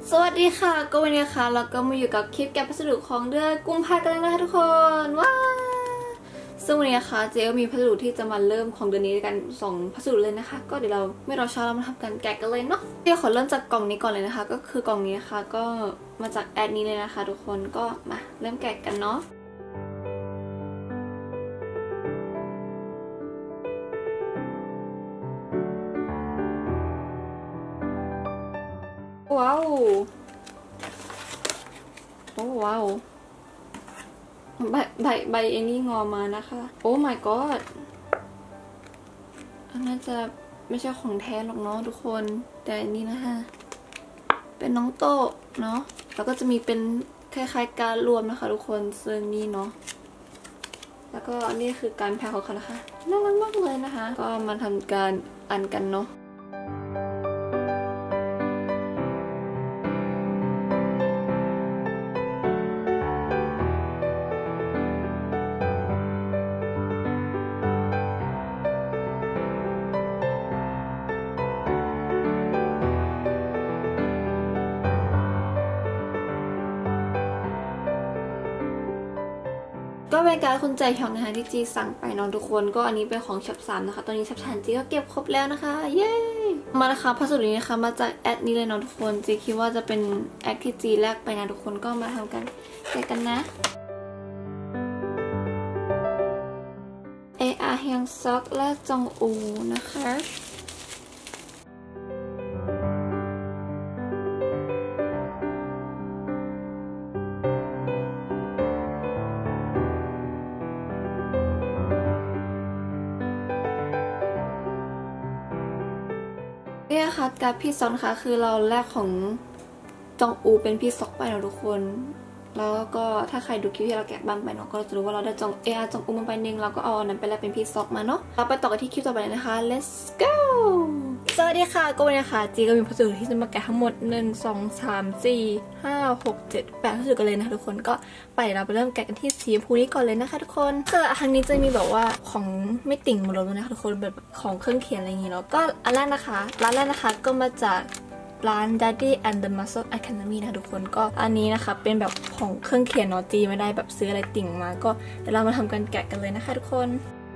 สวัสดีค่ะก็วันนี้ค่ะเราก็มาอยู่กับคลิปแกะพัสดุของเดือนกุมภาพันธ์กันแล้วนะคะทุกคนว้าซึ่งวันนี้ค่ะเจ๊ก็มีพัสดุที่จะมาเริ่มของเดือนนี้กัน2พัสดุเลยนะคะก็เดี๋ยวเราไม่รอช้าเรามาทำการแกะกันเลยเนาะเดี๋ยวขอเริ่มจากกล่องนี้ก่อนเลยนะคะก็คือกล่องนี้นะคะก็มาจากแอดนี้เลยนะคะทุกคนก็มาเริ่มแกะกันเนาะว้าวโอ้ว้าวใบเอ็นี่งอมานะคะโอ้ my god อันน่าจะไม่ใช่ของแท้หรอกเนาะทุกคนแต่อันนี้นะคะเป็นน้องโตเนาะแล้วก็จะมีเป็นคล้ายๆการรวมนะคะทุกคนซึ่งนี่เนาะแล้วก็อันนี้คือการแพ็คของเขานะคะน่ารักมากเลยนะคะก็มาทำการอันกันเนาะก็เป็นการคุณใจชองนะคะที่จีสั่งไปน้องทุกคนก็อันนี้เป็นของช็อป3นะคะตอนนี้ช็อป3จีก็เก็บครบแล้วนะคะเย้มานะคะพัสดุนี้นะคะมาจากแอดนี้เลยน้องทุกคนจีคิดว่าจะเป็นแอดที่จีแรกไปนะทุกคนก็มาทำกันแกะกันนะAR เฮียงซอกและจงอูนะคะเนี่ยค่ะกับพี่ซอนค่ะคือเราแรกของจองอูเป็นพี่ซอกไปนะทุกคนแล้วก็ถ้าใครดูคลิปที่เราแกะบ้างไปเนาะก็จะรู้ว่าเราได้จองจองอูมาไปนึงเราก็เอานั้นไปแลกเป็นพี่ซอกมาเนาะเราไปต่อกันที่คลิปต่อไปเลยนะคะ let's go สวัสดีค่ะก็วันนี้ค่ะจีก็มีพัสดุที่จะมาแกะทั้งหมด1 2 3 4 5 6 7 8พัสดุกันเลยนะคะทุกคนก็ไปเราไปเริ่มแกะกันที่สีชมพูนี้ก่อนเลยนะคะทุกคนก็ครั้งนี้จะมีแบบว่าของไม่ติ่งหมดเลยนะคะทุกคนแบบของเครื่องเขียนอะไรอย่างงี้เนาะก็อันแรกนะคะร้านแรกนะคะก็มาจากร้าน Daddy and the Muscle Academy นะคะทุกคนก็อันนี้นะคะเป็นแบบของเครื่องเขียนเนาะจีไม่ได้แบบซื้ออะไรติ่งมาก็เดี๋ยวเรามาทำการแกะกันเลยนะคะทุกคน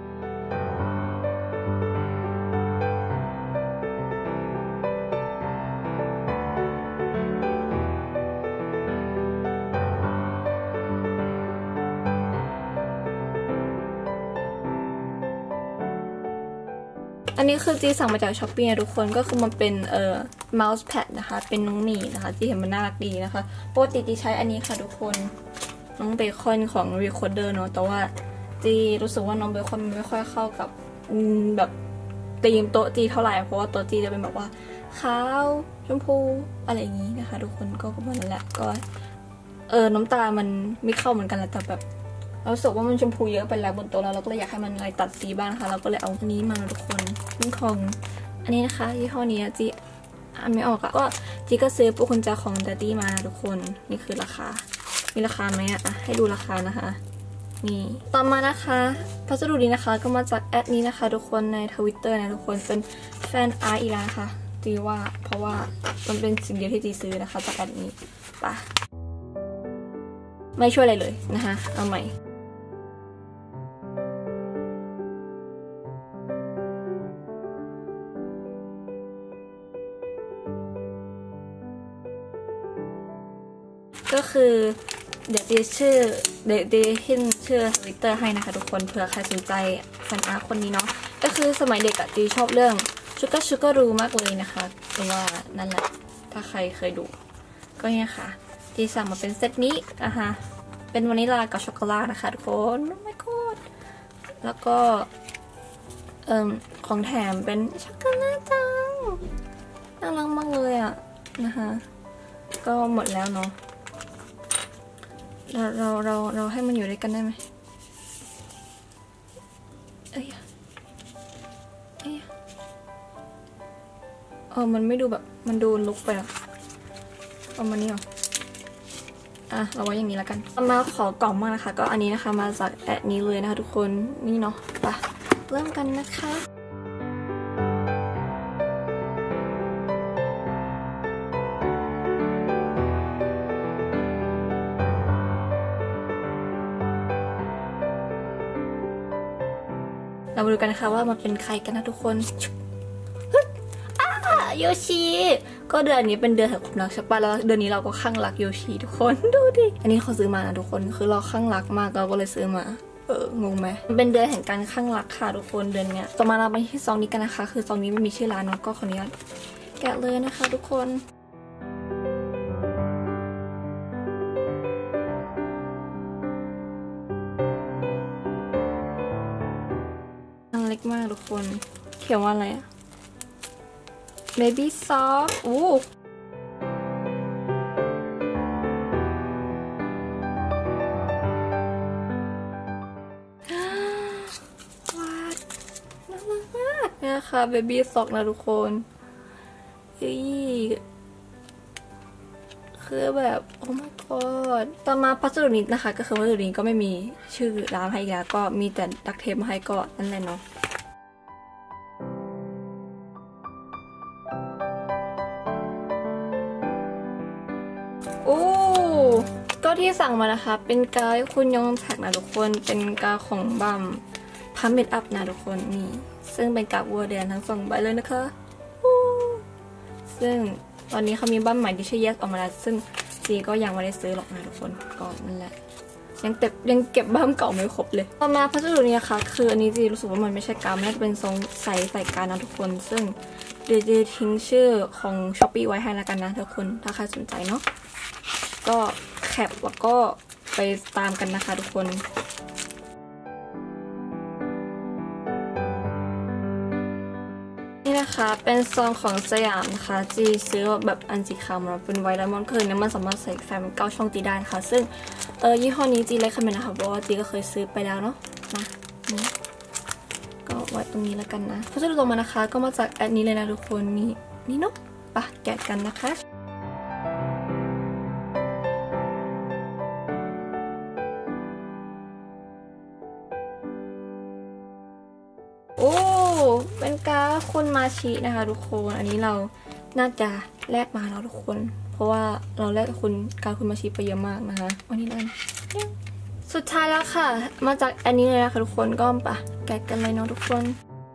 อันนี้คือจีสั่งมาจากช้อปปี้นะทุกคนก็คือมันเป็นเมาส์แพดนะคะเป็นน้องหมีนะคะจีเห็นมันน่ารักดีนะคะปกติจีใช้อันนี้ค่ะทุกคนน้องเบคอนของ Recorder เนาะแต่ว่าจีรู้สึกว่าน้องเบคอนไม่ค่อยเข้ากับแบบธีมโต๊ะจีเท่าไหร่เพราะว่าโต๊ะจีจะเป็นแบบว่าขาวชมพูอะไรอย่างนี้นะคะทุกคนก็ประมาณนั้นแหละก็น้ำตามันไม่เข้าเหมือนกันแหละแต่แบบเราสึกว่ามันชมพูเยอะไปแล้วบนโต๊ะเราก็เลยอยากให้มันอะไรตัดสีบ้างนะคะเราก็เลยเอาอันนี้มาทุกคนเป็นของอันนี้นะคะยี่ห้อนี้จีอ่านไม่ออกอะก็จีก็ซื้อพวกคุณจาของดัดดี้มาทุกคนนี่คือราคามีราคาไหมอะให้ดูราคานะคะนี่ต่อมานะคะพัสดุนี้นะคะก็มาจากแอดนี้นะคะทุกคนใน Twitter นะทุกคนเป็นแฟนอาร์ตอีกแล้วค่ะจีว่าเพราะว่ามันเป็นสิ่งเดียวที่จีซื้อนะคะจากแอดนี้ปะไม่ช่วยอะไรเลยนะคะเอาใหม่ก็คือเดี๋ยวดีชื่อเดี๋ยวขึ้นชื่อ Twitter ให้นะคะทุกคนเผื่อใครสนใจแฟนอาร์ตคนนี้เนาะก็คือสมัยเด็กอะจีชอบเรื่องชูการ์รูมากเลยนะคะแต่ว่านั่นแหละถ้าใครเคยดูก็เนี่ยค่ะจีสั่งมาเป็นเซตนี้นะคะเป็นวานิลลากับช็อกโกแลตนะคะทุกคนโอ้ my god แล้วก็ของแถมเป็นช็อกโกแลตจังน่ารักมากเลยอะนะคะก็หมดแล้วเนาะเราให้มันอยู่ด้วยกันได้ไหมมันไม่ดูแบบมันดูลุกไปหรอเอามานี่หรอเราไว้อย่างนี้แล้วกันมาขอกล่องมากนะคะก็อันนี้นะคะมาจากแอดนี้เลยนะคะทุกคนนี่เนาะไปเริ่มกันนะคะเรามาดูกันนะคะว่ามันเป็นใครกันนะทุกคนโยชิก็เดือนนี้เป็นเดือนแห่งความรักใช่ปะแล้วเดือนนี้เราก็ข้างรักโยชิทุกคนดูดิอันนี้เขาซื้อมานะทุกคนคือเราข้างรักมากเราก็เลยซื้อมางงไหมมันเป็นเดือนแห่งการข้างรักค่ะทุกคนเดือนเนี้ยต่อมาเราไปที่ซองนี้กันนะคะคือซองนี้ไม่มีชื่อร้านเนาะก็ขออนุญาตแกะเลยนะคะทุกคนอันเล็กมากทุกคนเขียนว่าอะไรอะ Baby soft อู้เนี่ยค่ะ Baby soft นะทุกคนคือแบบโอ้ my god ต่อมาพัสดุนี้นะคะก็คือพัสดุนี้ก็ไม่มีชื่อร้านให้อีกแล้วก็มีแต่ดักเทปมาให้ก็นั่นแหละเนาะโอ้ก็ที่สั่งมานะคะเป็นกาวคุณยองแท็กนะทุกคนเป็นกาวของบัมพัมเมดอัพนะทุกคนนี่ซึ่งเป็นกาววัวแดงทั้งสองใบเลยนะคะซึ่งตอนนี้เขามีบัมใหม่ที่ชื่อ Yes ออกมาแล้วซึ่งจีก็ยังไม่ได้ซื้อหรอกนะทุกคนก็นั่นแหละยังเก็บบัมเก่าไม่ครบเลยต่อมาพัสดุนี้นะคะคืออันนี้จีรู้สึกว่ามันไม่ใช่กาวน่าจะเป็นทรงใส่การนะทุกคนซึ่งเดี๋ยวจะทิ้งชื่อของ Shopee ไว้ให้แล้วกันนะทุกคนถ้าใครสนใจเนาะก็แคปแล้วก็ไปตามกันนะคะทุกคนนี่นะคะเป็นซองของสยามนะคะจีซื้อแบบอันสีขาวมาเป็นไวท์ไดมอนด์คือเนี่ยมันสามารถใส่แฟม9 ช่องจีได้นะคะซึ่งยี่ห้อนี้จีเลยคอมเมนต์นะคะเพราะว่าจีก็เคยซื้อไปแล้วเนาะมานี่ก็ไว้ตรงนี้แล้วกันนะพัสดุลงมานะคะก็มาจากแอดนี้เลยนะทุกคนนี่เนาะปะแกะกันนะคะโอ้เป็นการ์ดคุณมาชินะคะทุกคนอันนี้เราน่าจะแลกมาแล้วทุกคนเพราะว่าเราแลกการ์ดคุณมาชิไปเยอะมากนะคะวันนี้เลยสุดท้ายแล้วค่ะมาจากอันนี้เลยนะคะทุกคนก็ปะแกะกันเลยเนาะทุกคน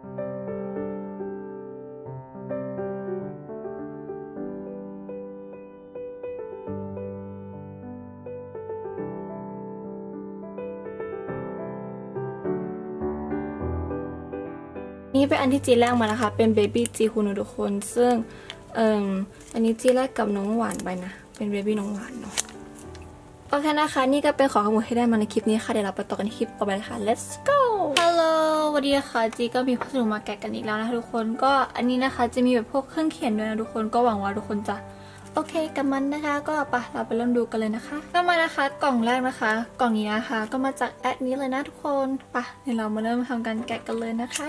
นี่เป็นอันที่จีแรกมานะคะเป็นเบบี้จีคุณทุกคนซึ่งอันนี้จีแรกกับน้องหวานไปนะเป็นเบบี้น้องหวานเนาะโอเคนะคะนี่ก็เป็นของข้อมูลที่ได้มาในคลิปนี้ค่ะเดี๋ยวเราไปต่อกันที่คลิปต่อไปเลยค่ะ let's go hello สวัสดีค่ะจีก็มีพัสดุมาแกะกันอีกแล้วนะคะทุกคนก็อันนี้นะคะจะมีแบบพวกเครื่องเขียนด้วยนะทุกคนก็หวังว่าทุกคนจะโอเคกับมันนะคะก็ไปเราไปเริ่มดูกันเลยนะคะก็มานะคะกล่องแรกนะคะกล่องนี้นะคะก็มาจากแอดนี้เลยนะทุกคนไปเดี๋ยวเรามาเริ่มทำการแกะกันเลยนะคะ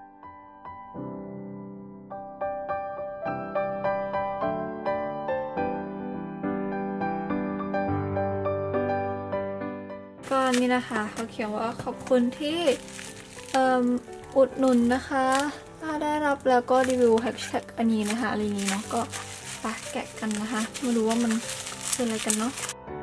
ก็นี่นะคะเขาเขียนว่าขอบคุณที่อุดหนุนนะคะถ้าได้รับแล้วก็รีวิวแฮชแท็กอันนี้นะคะอะไรนี้เนาะก็ไปแกะกันนะคะมาดูว่ามันคืออะไรกันเนาะ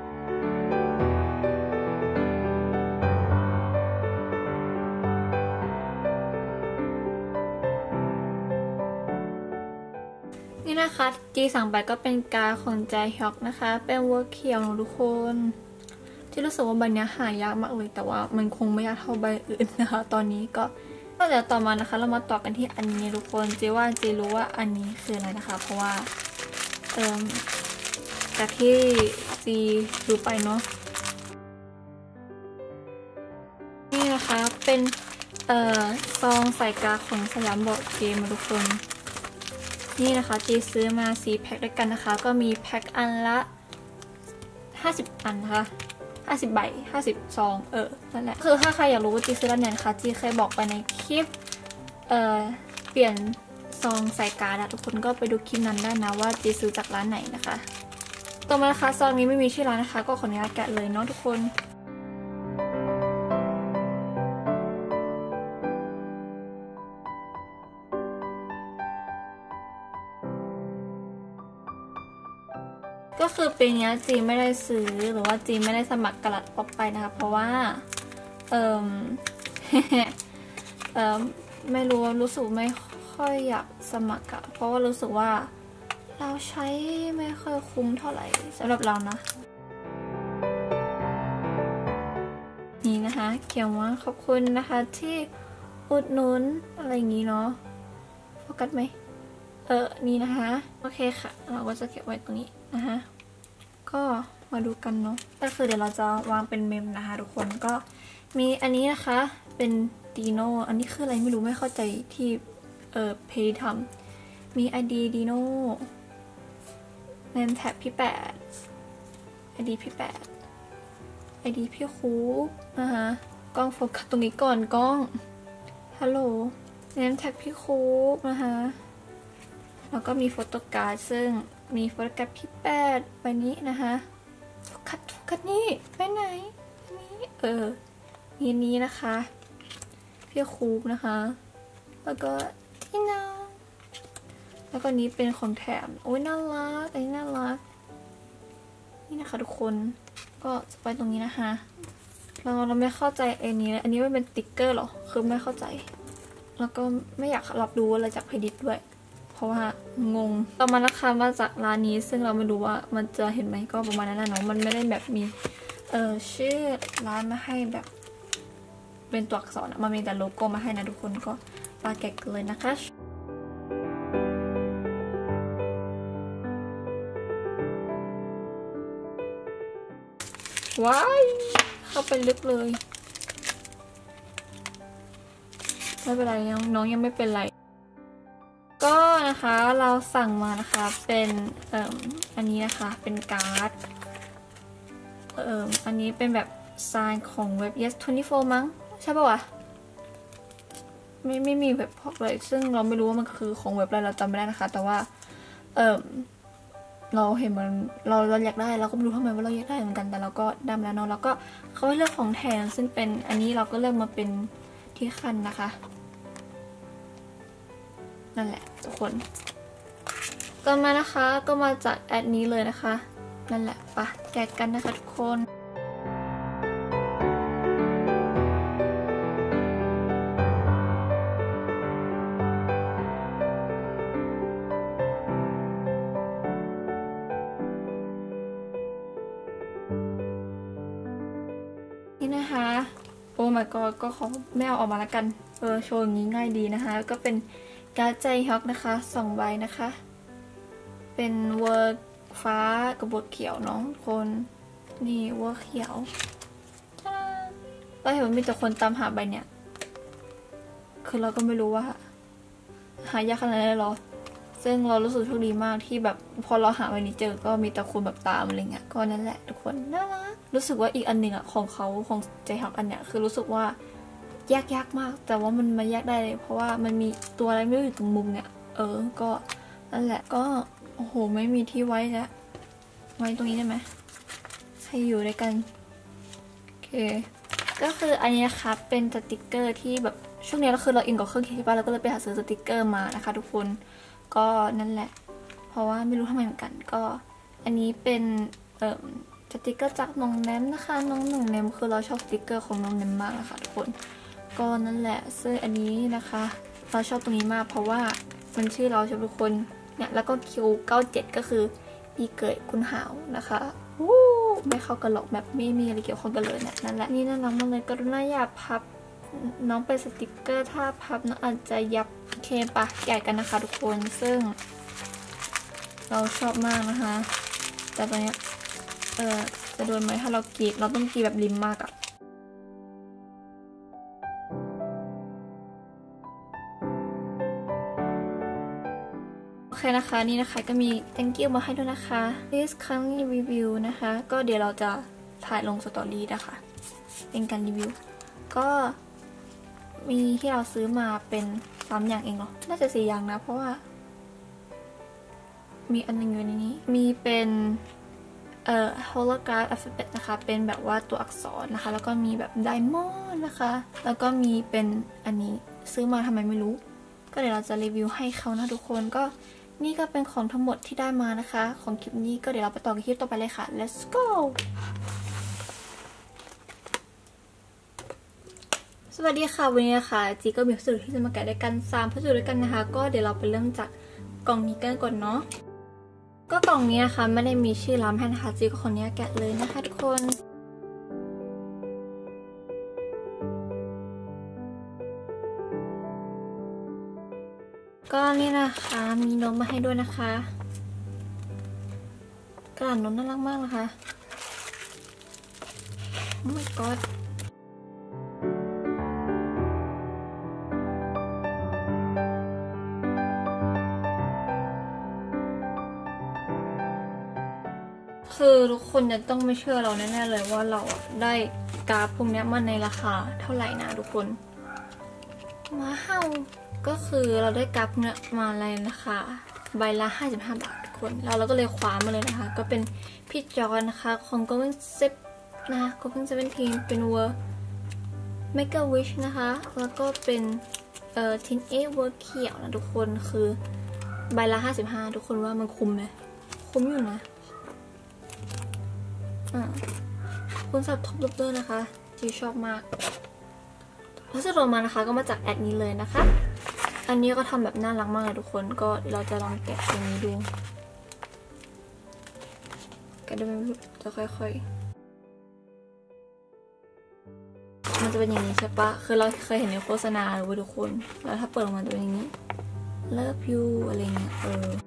นี่นะคะจีสั่งไปก็เป็นกาของแจฮยอกนะคะเป็นวัวเขียวของทุกคนที่รู้สึกว่าใบนี้หายากมากเลยแต่ว่ามันคงไม่ยากเท่าใบอื่นนะคะตอนนี้ก็เดี๋ยวต่อมานะคะเรามาต่อกันที่อันนี้ทุกคนจีรู้ว่าอันนี้คืออะไรนะคะเพราะว่าจากที่จีดูไปเนาะนี่นะคะเป็นซองใส่กาของสยามบอร์ดเกมทุกคนนี่นะคะจีซื้อมา4 แพ็คด้วยกันนะคะก็มีแพ็คอันละ50 อันนะคะ50 ใบ50 ซองนั่นแหละคือถ้าใครอยากรู้ว่าจีซื้อร้านไหนนะคะจีเคยบอกไปในคลิปเปลี่ยนซองใส่การ์ดทุกคนก็ไปดูคลิปนั้นได้นะว่าจีซื้อจากร้านไหนนะคะต่อมานะคะซองนี้ไม่มีชื่อร้านนะคะก็ขออนุญาตแกะเลยเนาะทุกคนก็คือปีนี้จีไม่ได้ซื้อหรือว่าจีไม่ได้สมัครกระลัดป๊อปไปนะคะเพราะว่าไม่รู้สึกไม่ค่อยอยากสมัครอะเพราะว่ารู้สึกว่าเราใช้ไม่ค่อยคุ้มเท่าไหร่สำหรับเรานะนี่นะคะเขียนว่าขอบคุณนะคะที่อุดหนุนอะไรอย่างนี้เนาะโฟกัสไหมนี่นะคะโอเคค่ะเราก็จะเก็บไว้ตรงนี้นะคะก็มาดูกันเนาะก็คือเดี๋ยวเราจะวางเป็นเมมนะคะทุกคนก็มีอันนี้นะคะเป็นดีโนอันนี้คืออะไรไม่รู้ไม่เข้าใจที่เพย์ทำมี ID ดีโนเนมแท็บพี่8 ID พี่8 ID พี่คูปนะคะกล้องโฟกัสตรงนี้ก่อนกล้องฮัลโหลเนมแท็บพี่คูปนะคะแล้วก็มีโฟโต้การ์ดซึ่งมีโฟโต้การ์ดพี่8ใบนี้นะคะโฟกัสนี่ไปไหนนี่มีนี้นะคะพี่คูปนะคะแล้วก็ที่นอนแล้วก็นี้เป็นของแถมโอ้ยน่ารักอันนี้น่ารักนี่นะคะทุกคนก็จะไปตรงนี้นะคะเราไม่เข้าใจอันนี้มันเป็นสติ๊กเกอร์หรอคือไม่เข้าใจแล้วก็ไม่อยากรับรู้อะไรจากเพดิตด้วยเพราะว่างงต่อมานะคะมาจากร้านนี้ซึ่งเราไม่รู้ว่ามันจะเห็นไหมก็ประมาณนั้นแหละเนาะมันไม่ได้แบบมีชื่อร้านมาให้แบบเป็นตัวอักษรมันมีแต่โลโก้มาให้นะทุกคนก็ปาแกะกันเลยนะคะว้ายเข้าไปลึกเลยไม่เป็นไรน้องยังไม่เป็นไรก็นะคะเราสั่งมานะคะเป็นอันนี้นะคะเป็นการ์ดอันนี้เป็นแบบไซน์ของเว็บ Yes24 มั้งใช่ป่าววะไม่มีเว็บพอกเลยซึ่งเราไม่รู้ว่ามันคือของเว็บอะไรเราจำไม่ได้นะคะแต่ว่าเราเห็นมันเราอยากได้เราก็ไม่รู้ทำไมว่าเราอยากได้เหมือนกันแต่เราก็ดำแล้วเนาะแล้วก็เขาให้เลือกของแถมซึ่งเป็นอันนี้เราก็เลือกมาเป็นที่คันนะคะนั่นแหละทุกคนต่อมานะคะก็มาจากแอดนี้เลยนะคะนั่นแหละปะแกะกันนะคะทุกคนนี่นะคะโอ้ my god ก็ขอไม่เอาออกมาแล้วกันโชว์อย่างนี้ง่ายดีนะคะก็เป็นการ์ดใจฮอกนะคะ2 ใบนะคะเป็นเวอร์ฟ้ากับเวอร์เขียวเนาะคนนี่เวอร์เขียวเราเห็นว่ามีแต่คนตามหาใบเนี่ยคือเราก็ไม่รู้ว่าหายากขนาดไหนเลยหรอซึ่งเรารู้สึกโชคดีมากที่แบบพอเราหาใบนี้เจอก็มีแต่คนแบบตามอะไรเงี้ยก็นั่นแหละทุกคนน่ารักรู้สึกว่าอีกอันหนึ่งอะของใจฮอกอันเนี้ยคือรู้สึกว่ายากมากแต่ว่ามันมาแยกได้เลยเพราะว่ามันมีตัวอะไรไม่รู้อยู่ตรงมุมเนี่ยก็นั่นแหละก็โอ้โหไม่มีที่ไว้แล้วไว้ตรงนี้ได้ไหมให้อยู่ด้วยกันโอเคก็คืออันนี้นะคะเป็นสติกเกอร์ที่แบบช่วงนี้เราคือเราอินกับเครื่องคิดว่าเราก็เลยไปหาซื้อสติกเกอร์มานะคะทุกคนก็นั่นแหละเพราะว่าไม่รู้ทำไมเหมือนกันก็อันนี้เป็นสติกเกอร์จากน้องแนมนะคะน้องแนมคือเราชอบสติกเกอร์ของน้องแนมมากนะคะทุกคนก็นั่นแหละซึ่งอันนี้นะคะเราชอบตรงนี้มากเพราะว่ามันชื่อเราชอบทุกคนเนี่ยแล้วก็คิว97ก็คือปีเกิดคุณหาวนะคะไม่เข้ากันหรอกแบบไม่มีอะไรเกี่ยวข้องกันเลยเนี่ยนั่นแหละนี่น่ารักมากเลยกรุณาอย่าพับน้องเป็นสติกเกอร์ถ้าพับน้องอาจจะยับโอเคปะใหญ่กันนะคะทุกคนซึ่งเราชอบมากนะคะแต่ตอนนี้จะโดนไหมถ้าเรากรีดเราต้องกรีดแบบริมมากอะโอเคนะคะนี่นะคะก็มี thank you มาให้ด้วยนะคะ this kindly review นะคะก็เดี๋ยวเราจะถ่ายลงสตอรี่นะคะเป็นการรีวิวก็มีที่เราซื้อมาเป็น3 อย่างเองเหรอน่าจะ4 อย่างนะเพราะว่ามีอันนึงอยู่ในนี้มีเป็นholograph alphabet นะคะเป็นแบบว่าตัวอักษรนะคะแล้วก็มีแบบไดมอนด์นะคะแล้วก็มีเป็นอันนี้ซื้อมาทำไมไม่รู้ก็เดี๋ยวเราจะรีวิวให้เขานะทุกคนก็นี่ก็เป็นของทั้งหมดที่ได้มานะคะของคลิปนี้ก็เดี๋ยวเราไปต่อกันคลิปต่อไปเลยค่ะ let's go สวัสดีค่ะวันนี้นะคะจีก็มีพัสดุที่จะมาแกะด้วยกัน3พัสดุด้วยกันนะคะก็เดี๋ยวเราไปเริ่มจากกล่องนี้กันก่อนเนาะก็กล่องนี้นะคะไม่ได้มีชื่อร้านให้นะคะจีก็ขออนุญาตแกะเลยนะคะทุกคนก็นี่นะคะมีนมมาให้ด้วยนะคะกระดาษนมน่ารักมากนะคะโอ้ my godคือทุกคนจะต้องไม่เชื่อเราแน่ๆเลยว่าเราได้การ์ดพวกนี้มาในราคาเท่าไหร่นะทุกคนว้าวก็คือเราได้การ์ดพวกนี้มาในราคาใบละ55 บาททุกคนแล้วเราก็เลยคว้ามาเลยนะคะก็เป็นพี่จอนนะคะของ Golden Zip นะคะ Golden 17เป็นเวอร์ Make a Wish นะคะแล้วก็เป็นทินเอเวอร์เขียวนะทุกคนคือใบละ55ทุกคนว่ามันคุ้มไหมคุ้มอยู่นะคุณสับท็อปลูปเตอร์นะคะจีชอบมากพัสดุมานะคะก็มาจากแอดนี้เลยนะคะอันนี้ก็ทำแบบน่ารักมากเลยทุกคนก็เราจะลองแกะตรงนี้ดูแกะดูไม่รู้จะค่อยๆมันจะเป็นอย่างนี้ใช่ปะคือเราเคยเห็นในโฆษณาเลยทุกคนแล้วถ้าเปิดออกมาจะเป็นอย่างนี้ Love you อะไรเงี้ย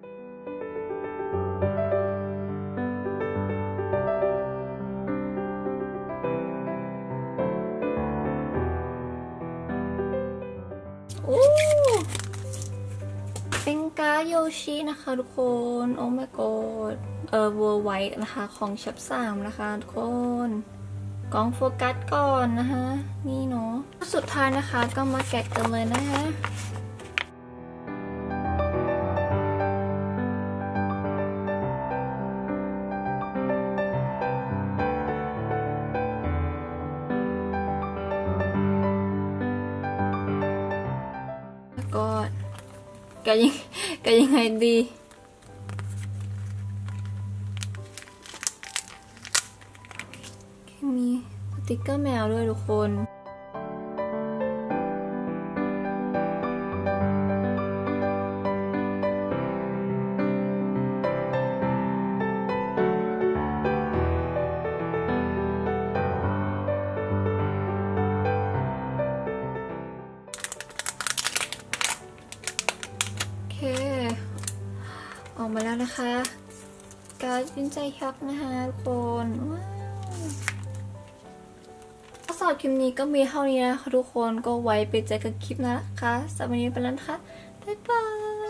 เป็นการ์ดโยชินะคะทุกคนโอ้ my god เวอร์ไวท์นะคะของชัป3นะคะทุกคนกล้องโฟกัสก่อนนะคะนี่เนาะสุดท้ายนะคะก็มาแกะกันเลยนะคะก็แกยังไงดีมีสติกเกอร์แมวด้วยทุกคนออกมาแล้วนะคะการ์ดวินใจช็อกนะคะทุกคนว้าวสำหรับคลิปนี้ก็มีเท่านี้นะคะทุกคนก็ไว้ไปเจอกันคลิปนะคะสำหรับวันนี้ไปแล้วนะคะบ๊ายบาย